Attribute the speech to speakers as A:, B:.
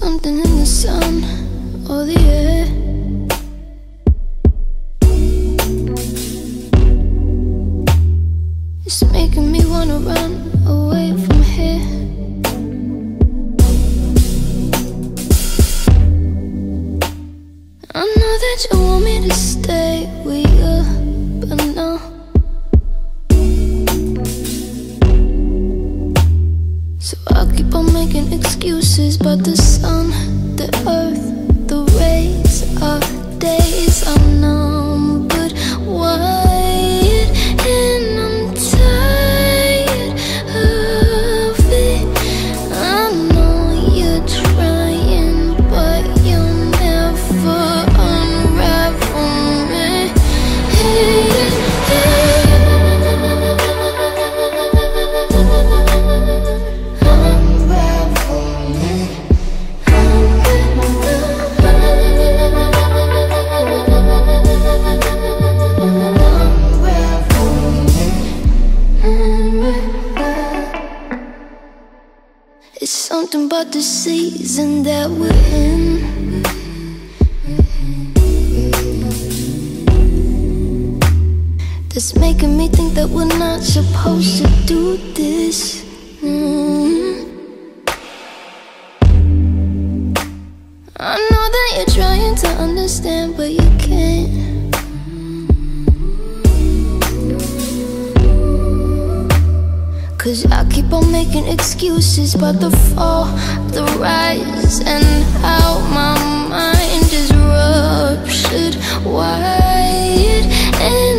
A: something in the sun or the air. It's making me wanna run away from here. I know that you want me to stay with you, but no. So I keep on making excuses about the sun, the earth, the rays, our days are numbered, wide, and I'm tired of it. I know you're trying, but you'll never unravel me. It's something about the season that we're in. That's making me think that we're not supposed to do this. I know that you're trying to understand, but you can't. Cause I keep on making excuses about the fall, the rise, and how my mind is ruptured, wide, and